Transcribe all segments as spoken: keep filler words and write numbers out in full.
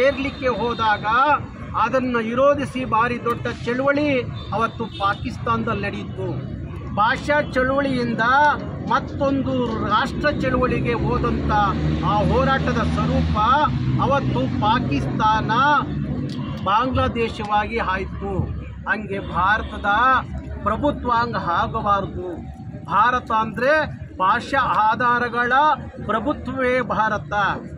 ಸೇರ್ಲಿಕ್ಕೆ ಹೋದಾಗ ಅದನ್ನು ವಿರೋಧಿಸಿ ಭಾರಿ ದೊಡ್ಡ ಚಳುವಳಿ ಅವತ್ತು ಪಾಕಿಸ್ತಾನದಲ್ಲಿ ನಡೆಯಿತು. ಭಾಷಾ ಚಳುವಳಿಯಿಂದ ಮತ್ತೊಂದು ರಾಷ್ಟ್ರ ಚಳುವಳಿಗೆ ಹೋದಂಥ ಆ ಹೋರಾಟದ ಸ್ವರೂಪ ಅವತ್ತು ಪಾಕಿಸ್ತಾನ ಬಾಂಗ್ಲಾದೇಶವಾಗಿ ಆಯಿತು. ಹಂಗೆ ಭಾರತದ ಪ್ರಭುತ್ವಾಂಗ ಆಗಬಾರದು. ಭಾರತ ಅಂದರೆ ಭಾಷಾ ಆಧಾರಗಳ ಪ್ರಭುತ್ವವೇ ಭಾರತ,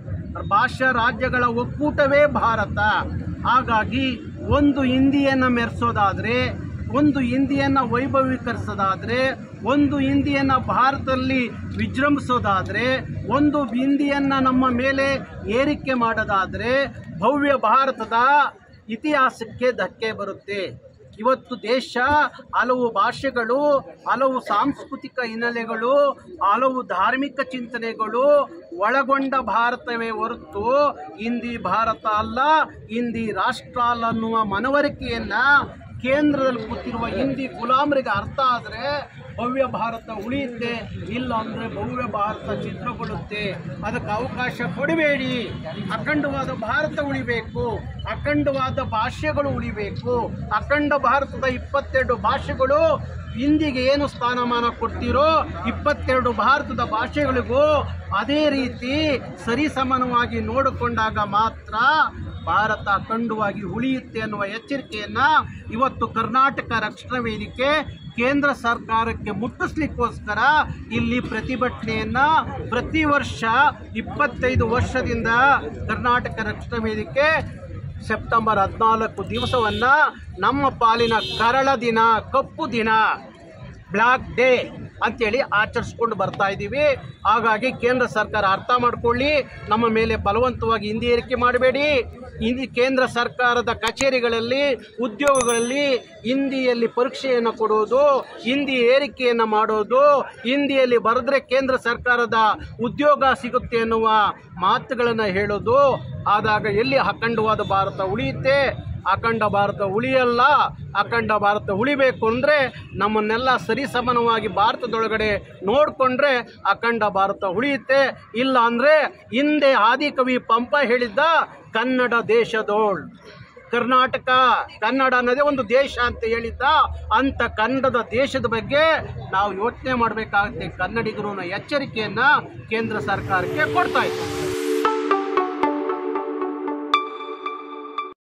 ಭಾಷಾ ರಾಜ್ಯಗಳ ಒಕ್ಕೂಟವೇ ಭಾರತ. ಹಾಗಾಗಿ ಒಂದು ಹಿಂದಿಯನ್ನು ಮೆರೆಸೋದಾದರೆ, ಒಂದು ಹಿಂದಿಯನ್ನು ವೈಭವೀಕರಿಸೋದಾದರೆ, ಒಂದು ಹಿಂದಿಯನ್ನು ಭಾರತದಲ್ಲಿ ವಿಜೃಂಭಿಸೋದಾದರೆ, ಒಂದು ಹಿಂದಿಯನ್ನು ನಮ್ಮ ಮೇಲೆ ಏರಿಕೆ ಮಾಡೋದಾದರೆ ಭವ್ಯ ಭಾರತದ ಇತಿಹಾಸಕ್ಕೆ ಧಕ್ಕೆ ಬರುತ್ತೆ. ಇವತ್ತು ದೇಶ ಹಲವು ಭಾಷೆಗಳು, ಹಲವು ಸಾಂಸ್ಕೃತಿಕ ಹಿನ್ನೆಲೆಗಳು, ಹಲವು ಧಾರ್ಮಿಕ ಚಿಂತನೆಗಳು ಒಳಗೊಂಡ ಭಾರತವೇ ಹೊರತು ಹಿಂದಿ ಭಾರತ ಅಲ್ಲ, ಹಿಂದಿ ರಾಷ್ಟ್ರ ಅಲ್ಲ ಅನ್ನುವ ಮನವರಿಕೆಯನ್ನು ಕೇಂದ್ರದಲ್ಲಿ ಕೂತಿರುವ ಹಿಂದಿ ಗುಲಾಮರಿಗೆ ಅರ್ಥ ಆದರೆ ಭವ್ಯ ಭಾರತ ಉಳಿಯುತ್ತೆ, ಇಲ್ಲ ಅಂದರೆ ಭವ್ಯ ಭಾರತ ಚಿತ್ರಗೊಳ್ಳುತ್ತೆ. ಅದಕ್ಕೆ ಅವಕಾಶ ಕೊಡಬೇಡಿ. ಅಖಂಡವಾದ ಭಾರತ ಉಳಿಬೇಕು, ಅಖಂಡವಾದ ಭಾಷೆಗಳು ಉಳಿಬೇಕು. ಅಖಂಡ ಭಾರತದ ಇಪ್ಪತ್ತೆರಡು ಭಾಷೆಗಳು ಹಿಂದಿಗೆ ಏನು ಸ್ಥಾನಮಾನ ಕೊಡ್ತೀರೋ ಇಪ್ಪತ್ತೆರಡು ಭಾರತದ ಭಾಷೆಗಳಿಗೂ ಅದೇ ರೀತಿ ಸರಿಸಮಾನವಾಗಿ ನೋಡಿಕೊಂಡಾಗ ಮಾತ್ರ ಭಾರತ ಅಖಂಡವಾಗಿ ಉಳಿಯುತ್ತೆ ಅನ್ನುವ ಎಚ್ಚರಿಕೆಯನ್ನು ಇವತ್ತು ಕರ್ನಾಟಕ ರಕ್ಷಣಾ ವೇದಿಕೆ ಕೇಂದ್ರ ಸರ್ಕಾರಕ್ಕೆ ಮುಟ್ಟಿಸ್ಲಿಕ್ಕೋಸ್ಕರ ಇಲ್ಲಿ ಪ್ರತಿಭಟನೆಯನ್ನು ಪ್ರತಿ ವರ್ಷ ಇಪ್ಪತ್ತೈದು ವರ್ಷದಿಂದ ಕರ್ನಾಟಕ ರಕ್ಷಣಾ ವೇದಿಕೆ ಸೆಪ್ಟೆಂಬರ್ ಹದಿನಾಲ್ಕು ದಿವಸವನ್ನು ನಮ್ಮ ಪಾಲಿನ ಕರಾಳ ದಿನ, ಕಪ್ಪು ದಿನ, ಬ್ಲ್ಯಾಕ್ ಡೇ ಅಂಥೇಳಿ ಆಚರಿಸ್ಕೊಂಡು ಬರ್ತಾ ಇದ್ದೀವಿ. ಹಾಗಾಗಿ ಕೇಂದ್ರ ಸರ್ಕಾರ ಅರ್ಥ ಮಾಡಿಕೊಳ್ಳಿ, ನಮ್ಮ ಮೇಲೆ ಬಲವಂತವಾಗಿ ಹಿಂದಿ ಏರಿಕೆ ಮಾಡಬೇಡಿ. ಹಿಂದಿ ಕೇಂದ್ರ ಸರ್ಕಾರದ ಕಚೇರಿಗಳಲ್ಲಿ, ಉದ್ಯೋಗಗಳಲ್ಲಿ ಹಿಂದಿಯಲ್ಲಿ ಪರೀಕ್ಷೆಯನ್ನು ಕೊಡೋದು, ಹಿಂದಿ ಏರಿಕೆಯನ್ನು ಮಾಡೋದು, ಹಿಂದಿಯಲ್ಲಿ ಬರೆದ್ರೆ ಕೇಂದ್ರ ಸರ್ಕಾರದ ಉದ್ಯೋಗ ಸಿಗುತ್ತೆ ಅನ್ನುವ ಮಾತುಗಳನ್ನು ಹೇಳೋದು ಆದಾಗ ಎಲ್ಲಿ ಅಖಂಡವಾದ ಭಾರತ ಉಳಿಯುತ್ತೆ? ಅಖಂಡ ಭಾರತ ಉಳಿಯಲ್ಲ. ಅಖಂಡ ಭಾರತ ಉಳಿಬೇಕು ಅಂದರೆ ನಮ್ಮನ್ನೆಲ್ಲ ಸರಿಸಮಾನವಾಗಿ ಭಾರತದೊಳಗಡೆ ನೋಡಿಕೊಂಡ್ರೆ ಅಖಂಡ ಭಾರತ ಉಳಿಯುತ್ತೆ. ಇಲ್ಲ ಅಂದರೆ ಹಿಂದೆ ಆದಿಕವಿ ಪಂಪ ಹೇಳಿದ್ದ ಕನ್ನಡ ದೇಶದೋಳ್, ಕರ್ನಾಟಕ ಕನ್ನಡ ಅನ್ನೋದೇ ಒಂದು ದೇಶ ಅಂತ ಹೇಳಿದ್ದ. ಅಂಥ ಕನ್ನಡದ ದೇಶದ ಬಗ್ಗೆ ನಾವು ಯೋಚನೆ ಮಾಡಬೇಕಾಗುತ್ತೆ. ಕನ್ನಡಿಗರು ಎಚ್ಚರಿಕೆಯನ್ನು ಕೇಂದ್ರ ಸರ್ಕಾರಕ್ಕೆ ಕೊಡ್ತಾ ಇದ್ದಾರೆ.